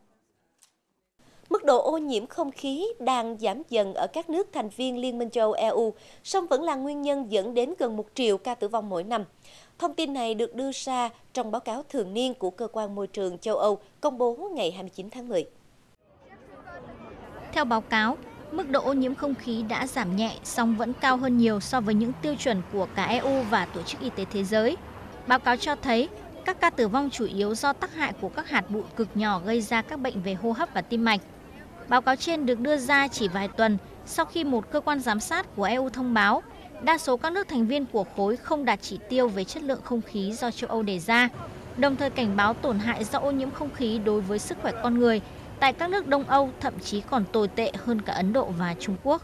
Mức độ ô nhiễm không khí đang giảm dần ở các nước thành viên Liên minh châu Âu E U, song vẫn là nguyên nhân dẫn đến gần một triệu ca tử vong mỗi năm. Thông tin này được đưa ra trong báo cáo thường niên của Cơ quan Môi trường châu Âu công bố ngày hai mươi chín tháng mười. Theo báo cáo, mức độ ô nhiễm không khí đã giảm nhẹ, song vẫn cao hơn nhiều so với những tiêu chuẩn của cả e u và Tổ chức Y tế Thế giới. Báo cáo cho thấy, các ca tử vong chủ yếu do tác hại của các hạt bụi cực nhỏ gây ra các bệnh về hô hấp và tim mạch. Báo cáo trên được đưa ra chỉ vài tuần sau khi một cơ quan giám sát của e u thông báo đa số các nước thành viên của khối không đạt chỉ tiêu về chất lượng không khí do châu Âu đề ra, đồng thời cảnh báo tổn hại do ô nhiễm không khí đối với sức khỏe con người tại các nước Đông Âu thậm chí còn tồi tệ hơn cả Ấn Độ và Trung Quốc.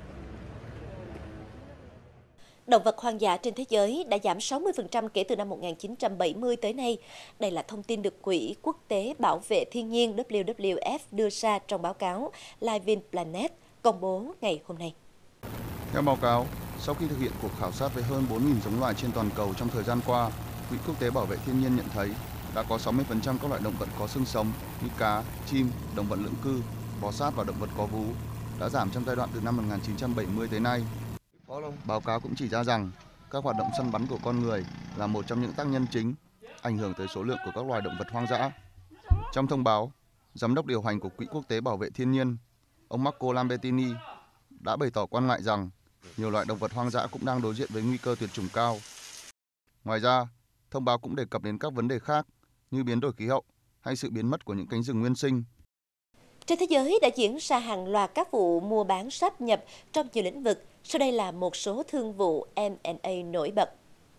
Động vật hoang dã trên thế giới đã giảm sáu mươi phần trăm kể từ năm một nghìn chín trăm bảy mươi tới nay. Đây là thông tin được Quỹ Quốc tế Bảo vệ Thiên nhiên W W F đưa ra trong báo cáo Living Planet công bố ngày hôm nay. Theo báo cáo, sau khi thực hiện cuộc khảo sát với hơn bốn nghìn giống loài trên toàn cầu trong thời gian qua, Quỹ Quốc tế Bảo vệ Thiên nhiên nhận thấy đã có sáu mươi phần trăm các loại động vật có xương sống như cá, chim, động vật lưỡng cư, bò sát và động vật có vú đã giảm trong giai đoạn từ năm một nghìn chín trăm bảy mươi tới nay. Báo cáo cũng chỉ ra rằng các hoạt động săn bắn của con người là một trong những tác nhân chính ảnh hưởng tới số lượng của các loài động vật hoang dã. Trong thông báo, Giám đốc điều hành của Quỹ Quốc tế Bảo vệ Thiên nhiên, ông Marco Lambertini đã bày tỏ quan ngại rằng nhiều loại động vật hoang dã cũng đang đối diện với nguy cơ tuyệt chủng cao. Ngoài ra, thông báo cũng đề cập đến các vấn đề khác như biến đổi khí hậu hay sự biến mất của những cánh rừng nguyên sinh. Trên thế giới đã diễn ra hàng loạt các vụ mua bán sáp nhập trong nhiều lĩnh vực. Sau đây là một số thương vụ M and A nổi bật.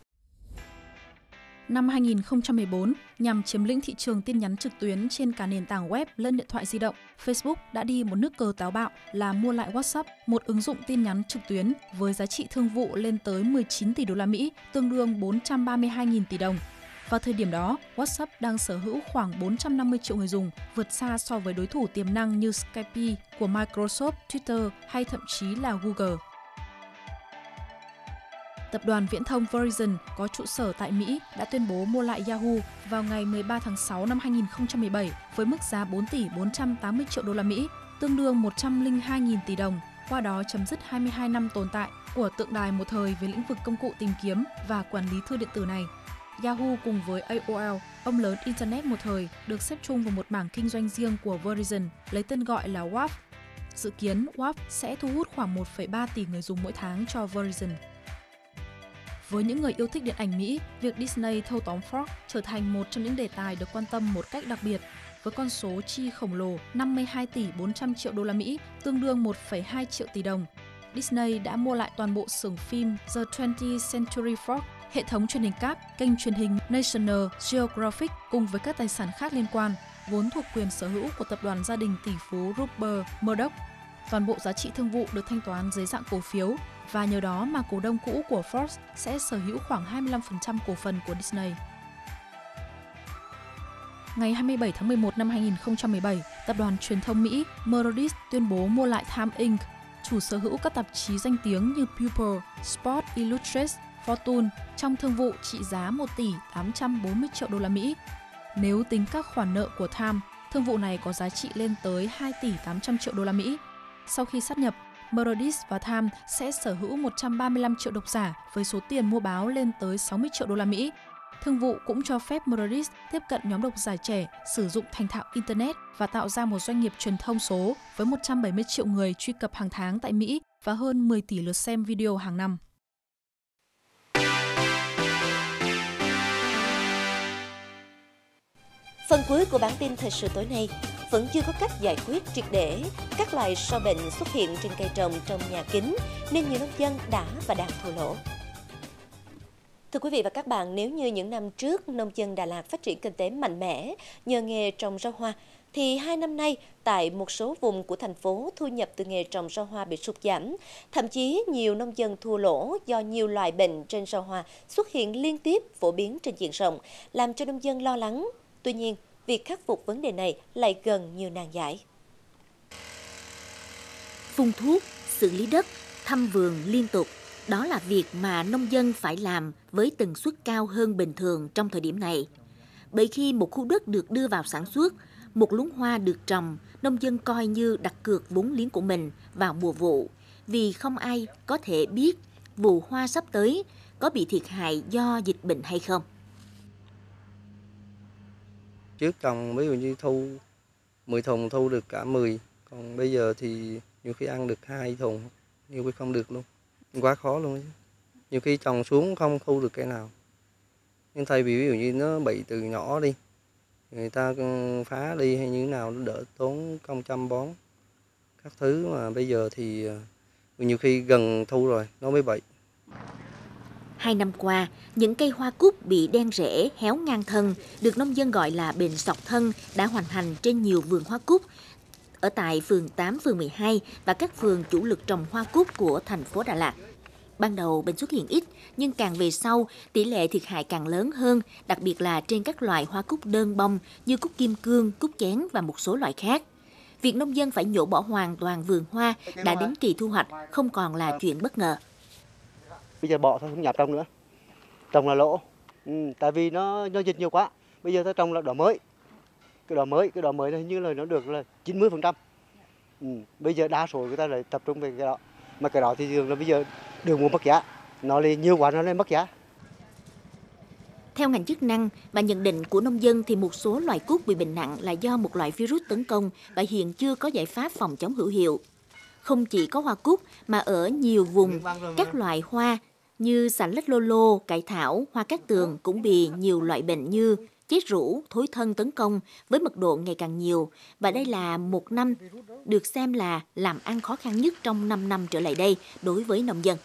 Năm hai nghìn không trăm mười bốn, nhằm chiếm lĩnh thị trường tin nhắn trực tuyến trên cả nền tảng web lẫn điện thoại di động, Facebook đã đi một nước cờ táo bạo là mua lại WhatsApp, một ứng dụng tin nhắn trực tuyến với giá trị thương vụ lên tới mười chín tỷ đô la Mỹ, tương đương bốn trăm ba mươi hai nghìn tỷ đồng. Vào thời điểm đó, WhatsApp đang sở hữu khoảng bốn trăm năm mươi triệu người dùng, vượt xa so với đối thủ tiềm năng như Skype của Microsoft, Twitter hay thậm chí là Google. Tập đoàn viễn thông Verizon có trụ sở tại Mỹ đã tuyên bố mua lại Yahoo vào ngày mười ba tháng sáu năm hai nghìn không trăm mười bảy với mức giá bốn tỷ bốn trăm tám mươi triệu đô la Mỹ, tương đương một trăm lẻ hai nghìn tỷ đồng, qua đó chấm dứt hai mươi hai năm tồn tại của tượng đài một thời về lĩnh vực công cụ tìm kiếm và quản lý thư điện tử này. Yahoo cùng với A O L, ông lớn Internet một thời, được xếp chung vào một mảng kinh doanh riêng của Verizon lấy tên gọi là W A F. Dự kiến W A F sẽ thu hút khoảng một phẩy ba tỷ người dùng mỗi tháng cho Verizon. Với những người yêu thích điện ảnh Mỹ, việc Disney thâu tóm Fox trở thành một trong những đề tài được quan tâm một cách đặc biệt, với con số chi khổng lồ năm mươi hai tỷ bốn trăm triệu đô la Mỹ, tương đương một phẩy hai triệu tỷ đồng. Disney đã mua lại toàn bộ xưởng phim The twentieth Century Fox, hệ thống truyền hình cáp, kênh truyền hình National Geographic cùng với các tài sản khác liên quan, vốn thuộc quyền sở hữu của tập đoàn gia đình tỷ phú Rupert Murdoch. Toàn bộ giá trị thương vụ được thanh toán dưới dạng cổ phiếu và nhờ đó mà cổ đông cũ của Fox sẽ sở hữu khoảng hai mươi lăm phần trăm cổ phần của Disney. Ngày hai mươi bảy tháng mười một năm hai nghìn không trăm mười bảy, tập đoàn truyền thông Mỹ Meredith tuyên bố mua lại Time Incorporated, chủ sở hữu các tạp chí danh tiếng như People, Sport Illustrated, Fortune trong thương vụ trị giá một tỷ tám trăm bốn mươi triệu đô la Mỹ. Nếu tính các khoản nợ của Time, thương vụ này có giá trị lên tới hai tỷ tám trăm triệu đô la Mỹ. Sau khi sát nhập, Meredith và Time sẽ sở hữu một trăm ba mươi lăm triệu độc giả với số tiền mua báo lên tới sáu mươi triệu đô la Mỹ. Thương vụ cũng cho phép Meredith tiếp cận nhóm độc giả trẻ sử dụng thành thạo Internet và tạo ra một doanh nghiệp truyền thông số với một trăm bảy mươi triệu người truy cập hàng tháng tại Mỹ và hơn mười tỷ lượt xem video hàng năm. Phần cuối của bản tin thời sự tối nay, vẫn chưa có cách giải quyết triệt để các loại sâu bệnh xuất hiện trên cây trồng trong nhà kính nên nhiều nông dân đã và đang thua lỗ. Thưa quý vị và các bạn, nếu như những năm trước nông dân Đà Lạt phát triển kinh tế mạnh mẽ nhờ nghề trồng rau hoa, thì hai năm nay tại một số vùng của thành phố thu nhập từ nghề trồng rau hoa bị sụt giảm. Thậm chí nhiều nông dân thua lỗ do nhiều loại bệnh trên rau hoa xuất hiện liên tiếp phổ biến trên diện rộng, làm cho nông dân lo lắng. Tuy nhiên, việc khắc phục vấn đề này lại gần như nan giải. Phun thuốc, xử lý đất, thăm vườn liên tục, đó là việc mà nông dân phải làm với tần suất cao hơn bình thường trong thời điểm này. Bởi khi một khu đất được đưa vào sản xuất, một luống hoa được trồng, nông dân coi như đặt cược vốn liếng của mình vào mùa vụ, vì không ai có thể biết vụ hoa sắp tới có bị thiệt hại do dịch bệnh hay không. Trước trồng ví dụ như thu mười thùng thu được cả mười, Còn bây giờ thì nhiều khi ăn được hai thùng, nhiều khi không được luôn. Quá khó luôn. Nhiều khi trồng xuống không thu được cây nào. Nhưng thay vì ví dụ như nó bị từ nhỏ đi, người ta phá đi hay như thế nào nó đỡ tốn công chăm bón các thứ, mà bây giờ thì nhiều khi gần thu rồi nó mới bị. Hai năm qua, những cây hoa cúc bị đen rễ, héo ngang thân, được nông dân gọi là bệnh sọc thân, đã hoành hành trên nhiều vườn hoa cúc ở tại phường tám, phường mười hai và các phường chủ lực trồng hoa cúc của thành phố Đà Lạt. Ban đầu bệnh xuất hiện ít, nhưng càng về sau, tỷ lệ thiệt hại càng lớn hơn, đặc biệt là trên các loại hoa cúc đơn bông như cúc kim cương, cúc chén và một số loại khác. Việc nông dân phải nhổ bỏ hoàn toàn vườn hoa đã đến kỳ thu hoạch không còn là chuyện bất ngờ. Bây giờ bỏ thôi, không nhập trồng nữa. Trồng là lỗ, ừ, tại vì nó nó dịch nhiều quá. Bây giờ ta trồng là đỏ mới. Cái đỏ mới, cái đỏ mới này như là nó được là chín mươi phần trăm. Ừ, bây giờ đa số người ta lại tập trung về cái đó. Mà cái đó thì thường là bây giờ đường mua mất giá, nó lên nhiều quá nó lên mất giá. Theo ngành chức năng và nhận định của nông dân thì một số loài cúc bị bệnh nặng là do một loại virus tấn công và hiện chưa có giải pháp phòng chống hữu hiệu. Không chỉ có hoa cúc mà ở nhiều vùng, các loại hoa như xà lách lô lô, cải thảo, hoa cát tường cũng bị nhiều loại bệnh như chết rũ, thối thân tấn công với mật độ ngày càng nhiều. Và đây là một năm được xem là làm ăn khó khăn nhất trong năm năm trở lại đây đối với nông dân.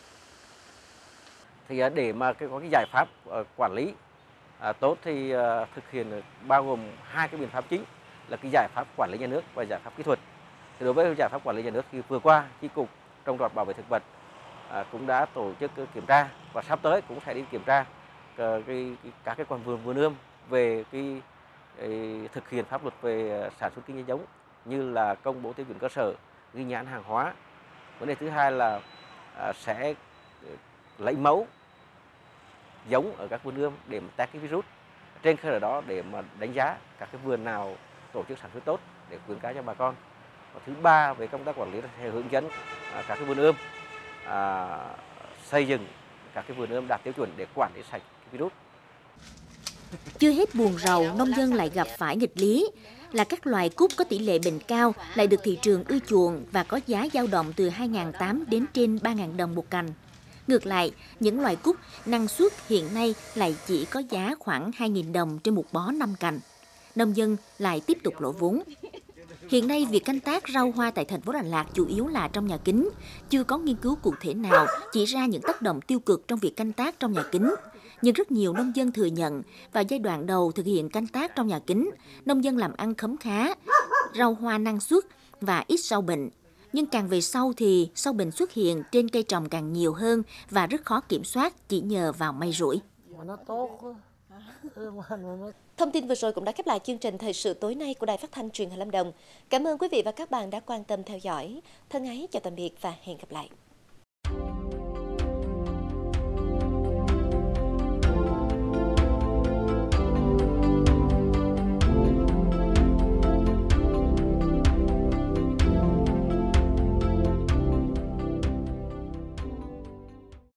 Thì để mà có cái giải pháp quản lý tốt thì thực hiện bao gồm hai cái biện pháp chính là cái giải pháp quản lý nhà nước và giải pháp kỹ thuật. Thì đối với giải pháp quản lý nhà nước thì vừa qua chi cục trồng trọt bảo vệ thực vật cũng đã tổ chức kiểm tra và sắp tới cũng sẽ đi kiểm tra cái, cái, các cái con vườn vườn ươm về cái, cái thực hiện pháp luật về sản xuất kinh doanh giống, như là công bố tiêu chuẩn cơ sở, ghi nhãn hàng hóa. Vấn đề thứ hai là à, sẽ lấy mẫu giống ở các vườn ươm để mà test cái virus, trên cơ sở đó để mà đánh giá các cái vườn nào tổ chức sản xuất tốt để khuyến cáo cho bà con. Và thứ ba về công tác quản lý là sẽ hướng dẫn à, các cái vườn ươm à, xây dựng các cái vườn ươm đạt tiêu chuẩn để quản lý sạch cái virus. Chưa hết buồn rầu, nông dân lại gặp phải nghịch lý là các loài cúc có tỷ lệ bệnh cao lại được thị trường ưa chuộng và có giá dao động từ hai nghìn tám trăm đến trên ba nghìn đồng một cành. Ngược lại, những loài cúc năng suất hiện nay lại chỉ có giá khoảng hai nghìn đồng trên một bó năm cành. Nông dân lại tiếp tục lỗ vốn. Hiện nay, việc canh tác rau hoa tại thành phố Đà Lạt chủ yếu là trong nhà kính, chưa có nghiên cứu cụ thể nào chỉ ra những tác động tiêu cực trong việc canh tác trong nhà kính. Nhưng rất nhiều nông dân thừa nhận, vào giai đoạn đầu thực hiện canh tác trong nhà kính, nông dân làm ăn khấm khá, rau hoa năng suất và ít sâu bệnh. Nhưng càng về sau thì sâu bệnh xuất hiện trên cây trồng càng nhiều hơn và rất khó kiểm soát chỉ nhờ vào may rủi. Thông tin vừa rồi cũng đã khép lại chương trình Thời sự tối nay của Đài Phát thanh Truyền hình Lâm Đồng. Cảm ơn quý vị và các bạn đã quan tâm theo dõi. Thân ái chào tạm biệt và hẹn gặp lại.